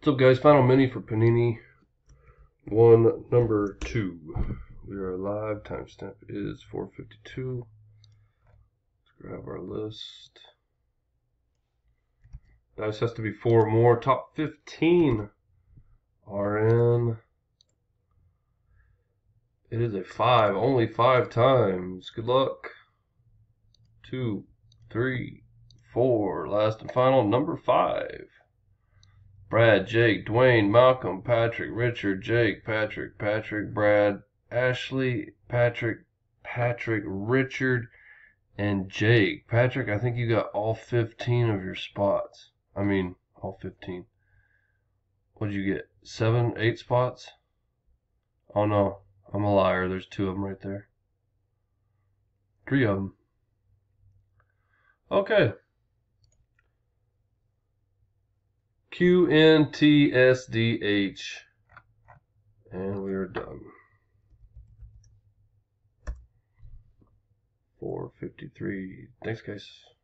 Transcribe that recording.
What's up, guys? Final mini for Panini One number 2. We are live. Timestamp is 4:52. Let's grab our list. Dice has to be 4 more. Top 15 are in. It is a 5. Only 5 times. Good luck. 2, 3, 4. Last and final, number 5. Brad, Jake, Dwayne, Malcolm, Patrick, Richard, Jake, Patrick, Brad, Ashley, Patrick, Richard, and Jake. Patrick, I think you got all 15 of your spots. I mean, all 15. What did you get? 7, 8 spots? Oh no, I'm a liar. There's 2 of them right there. 3 of them. Okay. QNTSDH. And we are done. 4:53. Thanks, guys.